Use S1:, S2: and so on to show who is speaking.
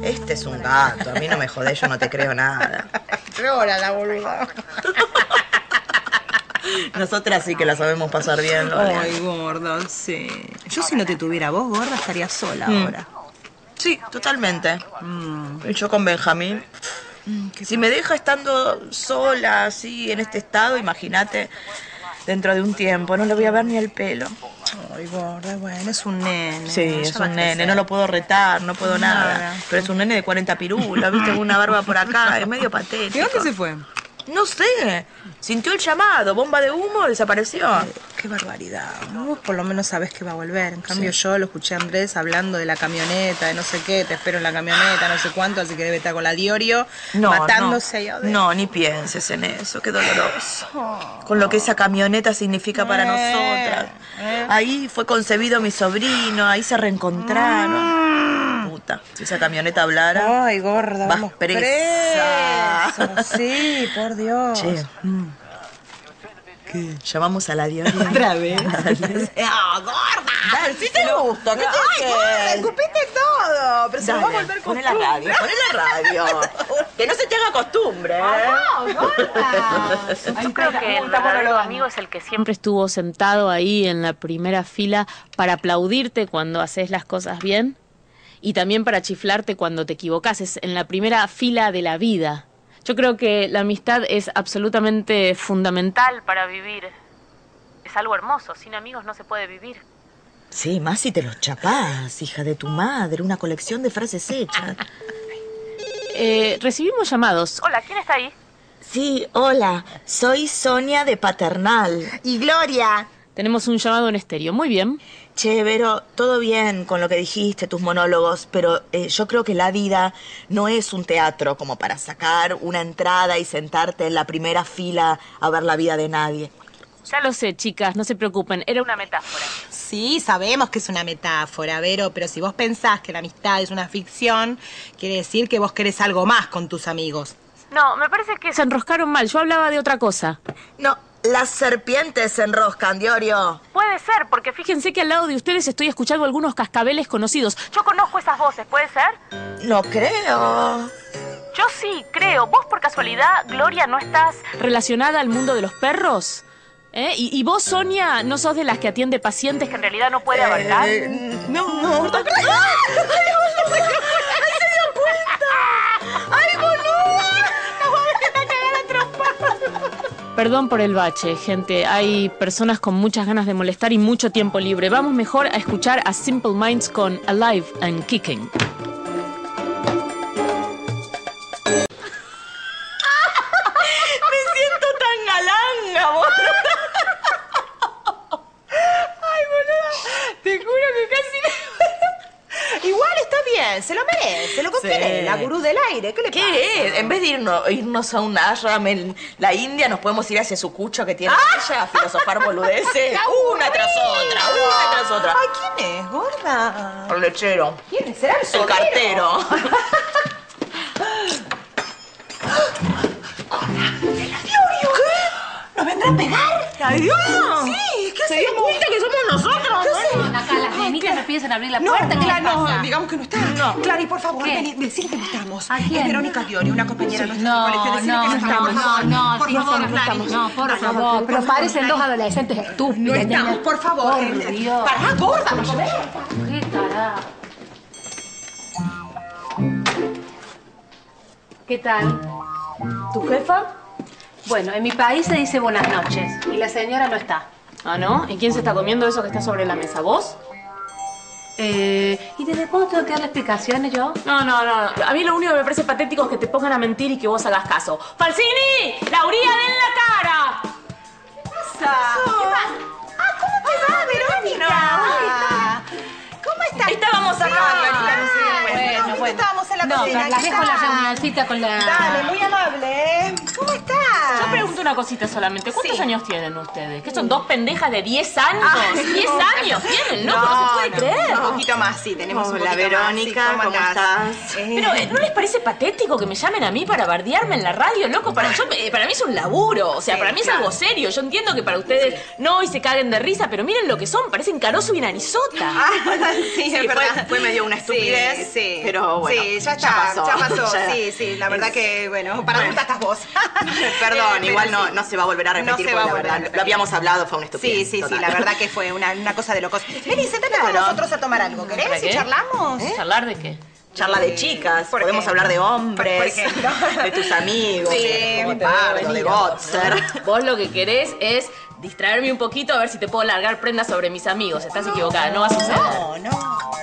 S1: Este es un gato, a mí no me jodés, yo no te creo nada.
S2: Llora la boluda.
S1: Nosotras sí que la sabemos pasar bien, Lola.
S2: Ay, gorda, sí. Yo si no te tuviera vos, gorda, estaría sola ahora.
S1: Sí, totalmente. Y yo con Benjamín. Si me deja estando sola, así, en este estado, imagínate, dentro de un tiempo, no le voy a ver ni el pelo.
S2: Ay, gorda, bueno, es un nene.
S1: Sí, es un nene, no lo puedo retar, no puedo nada. Pero es un nene de 40 pirulas, viste, con una barba por acá, es medio patético.
S2: ¿Y dónde se fue?
S1: No sé, sintió el llamado, bomba de humo, desapareció.
S2: Qué barbaridad. Vos por lo menos sabés que va a volver. En cambio yo lo escuché a Andrés hablando de la camioneta, de no sé qué, te espero en la camioneta, no sé cuánto, así que debe estar con la Diorio matándose ahí adentro.
S1: No, ni pienses en eso, qué doloroso. Con lo que esa camioneta significa para nosotras. Ahí fue concebido mi sobrino, ahí se reencontraron. Puta, si esa camioneta hablara...
S2: Ay, gorda,
S1: vas
S2: vamos
S1: presa.
S2: Sí, por Dios.
S1: Che, ¿qué? Llamamos a la Diorio.
S2: ¿Otra vez?
S1: ¡Ah, gorda! Dale, sí te gusta, ¿qué te
S2: Ay, gorda, escupiste todo. Pero se nos va a volver
S1: poné la radio, poné la radio. Que no se te haga costumbre, ¿eh?
S2: No, gorda.
S3: Yo creo que el verdadero amigo es el que siempre estuvo sentado ahí en la primera fila para aplaudirte cuando haces las cosas bien y también para chiflarte cuando te equivocas. Es en la primera fila de la vida. Yo creo que la amistad es absolutamente fundamental para vivir. Es algo hermoso. Sin amigos no se puede vivir.
S1: Sí, más si te los chapás, hija de tu madre. Una colección de frases hechas.
S3: Recibimos llamados. Hola, ¿quién está ahí?
S1: Sí, hola. Soy Sonia de Paternal.
S2: Y Gloria.
S3: Tenemos un llamado en estéreo. Muy bien.
S1: Che, Vero, todo bien con lo que dijiste, tus monólogos, pero yo creo que la vida no es un teatro como para sacar una entrada y sentarte en la primera fila a ver la vida de nadie.
S3: Ya lo sé, chicas, no se preocupen. Era una metáfora.
S2: Sí, sabemos que es una metáfora, Vero, pero si vos pensás que la amistad es una ficción, quiere decir que vos querés algo más con tus amigos.
S3: No, me parece que se enroscaron mal. Yo hablaba de otra cosa.
S1: No, las serpientes se enroscan, Diorio.
S3: Puede ser, porque fíjense que al lado de ustedes estoy escuchando algunos cascabeles conocidos. Yo conozco esas voces, ¿puede ser?
S1: No creo.
S3: Yo sí, creo. ¿Vos por casualidad, Gloria, no estás relacionada al mundo de los perros? ¿Y vos, Sonia, no sos de las que atiende pacientes que en realidad no puede abarcar?
S1: No. ¡Ay, se dio cuenta! ¡Ay, boludo! ¡Nos vamos a cagar a trompadas!
S3: Perdón por el bache, gente. Hay personas con muchas ganas de molestar y mucho tiempo libre. Vamos mejor a escuchar a Simple Minds con Alive and Kicking.
S1: Me siento tan galanga, boludo.
S2: Ay, boluda, te juro que casi... Igual está bien, se lo merece, lo quiere, la gurú del aire, ¿qué le pasa?
S1: ¿Qué es? En vez de irnos a un ashram en la India, nos podemos ir hacia su cucho que tiene ella a filosofar boludeces. Una tras otra.
S2: Ay, ¿quién es, gorda?
S1: El lechero.
S2: ¿Quién es? ¿Será el
S1: El
S2: soltero?
S1: cartero.
S2: ¿Nos vendrá a pegar?
S1: ¡Adiós!
S2: Sí, ¿qué
S1: ¿Se dio cuenta que somos nosotros?
S4: Acá las nenitas me empiezan a abrir la
S2: No,
S4: puerta. ¿Qué
S2: Clara,
S4: les pasa?
S2: no, digamos que no está.
S1: No.
S2: Clary, por favor,
S4: ¿Qué?
S2: vení, decile que no estamos.
S4: ¿A quién?
S2: Es Verónica Diori, una compañera nuestra del colegio. Decile que no estamos.
S4: no,
S2: Por
S4: sí,
S2: favor,
S4: no
S2: Clary.
S4: estamos. No, por favor, pero parecen dos adolescentes estúpidos.
S2: No estamos, por favor.
S4: Por Dios.
S2: Pará, gorda, no
S4: ¿Qué carajo? ¿Qué tal?
S3: ¿Tu jefa?
S4: Bueno, en mi país se dice buenas noches y la señora no está.
S3: ¿Ah, no? ¿Y quién se está comiendo eso que está sobre la mesa? ¿Vos?
S4: ¿Y desde cuándo tengo que darle explicaciones yo?
S3: No. A mí lo único que me parece patético es que te pongan a mentir y que vos hagas caso. ¡Falsini! ¡Lauría, den la cara!
S2: ¿Qué pasa? ¿Cómo te va, Verónica? ¿Cómo estás?
S1: Estábamos hablando.
S2: Bueno, estábamos en la
S4: No,
S2: cocina.
S4: pero las dejo en la
S2: Aquí está.
S4: reunioncita con la...
S2: Dale, muy amable. ¿Cómo estás?
S3: Yo pregunto una cosita solamente. ¿Cuántos
S2: Sí.
S3: años tienen ustedes? ¿Qué son dos pendejas de 10 años? 10 años tienen, ¿no? No se puede creer.
S2: Un poquito más, sí, tenemos un
S1: Hola,
S2: poquito
S1: Verónica,
S2: más. Sí,
S1: ¿cómo estás?
S3: Pero, ¿no les parece patético que me llamen a mí para bardearme en la radio, loco? Para mí es un laburo, o sea,
S2: Sí,
S3: para mí es
S2: claro.
S3: algo serio. Yo entiendo que para ustedes no y se caguen de risa, pero miren lo que son, parecen Carozo y Narizota.
S2: Sí, es verdad.
S1: Fue medio una estupidez,
S2: Sí.
S1: pero bueno.
S2: Sí, ya está
S5: ya pasó.
S2: Ya pasó, sí, la verdad que, bueno, para adulta estás vos.
S5: Perdón, igual no se va a volver a repetir, porque la verdad, lo habíamos hablado, fue una estupidez.
S2: Sí, la verdad que fue una cosa de locos. Vení, sentate con nosotros a tomar algo, ¿querés? ¿Y charlamos?
S3: ¿Charlar de qué?
S5: Charla de chicas, podemos hablar de hombres, de tus amigos, de Pardo, de Gotzer.
S3: Vos lo que querés es distraerme un poquito a ver si te puedo largar prendas sobre mis amigos. Estás equivocada, no va a suceder.
S2: No.